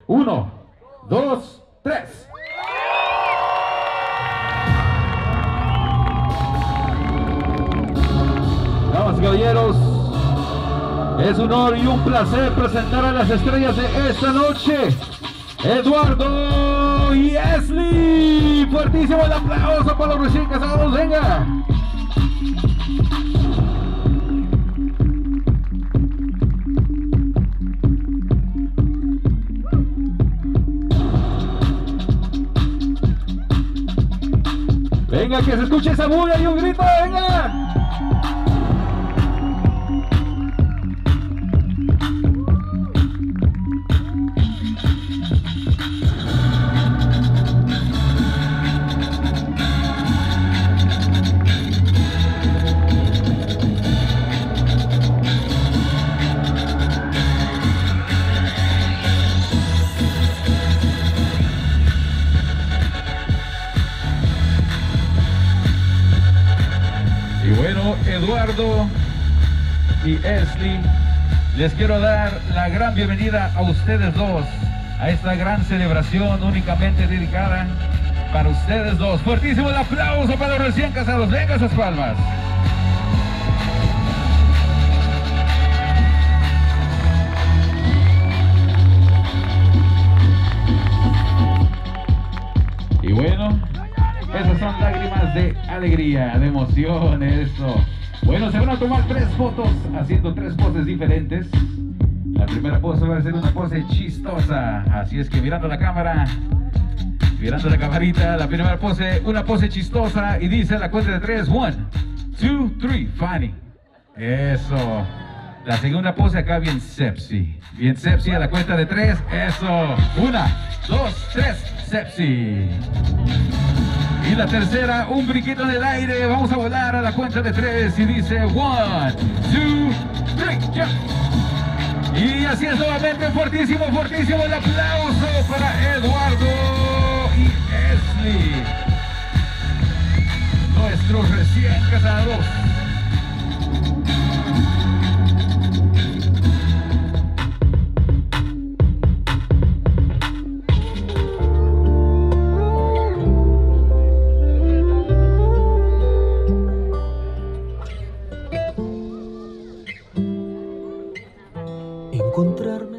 1, 2, 3. Damas y caballeros, es un honor y un placer presentar a las estrellas de esta noche. Eduardo y Esli. Fuertísimo el aplauso para los recién casados. Venga. Venga, que se escuche esa bulla y un grito. Venga. Bueno, Eduardo y Esli, les quiero dar la gran bienvenida a ustedes dos a esta gran celebración únicamente dedicada para ustedes dos. Fuertísimo el aplauso para los recién casados. Venga esas palmas. Y bueno, esas son lágrimas de alegría, de emoción, eso. Bueno, se van a tomar 3 fotos haciendo 3 poses diferentes. La primera pose va a ser una pose chistosa, así es que mirando la cámara, mirando la camarita, la primera pose, una pose chistosa y dice a la cuenta de 3, 1, 2, 3, funny. Eso. La segunda pose acá bien sepsi a la cuenta de 3, eso. 1, 2, 3, sepsi. Y la tercera, un brinquito en el aire. Vamos a volar a la cuenta de 3 y dice 1, 2, 3, jump. Y así es nuevamente, fuertísimo el aplauso para Eduardo y Esli, nuestros recién casados. Encontrarme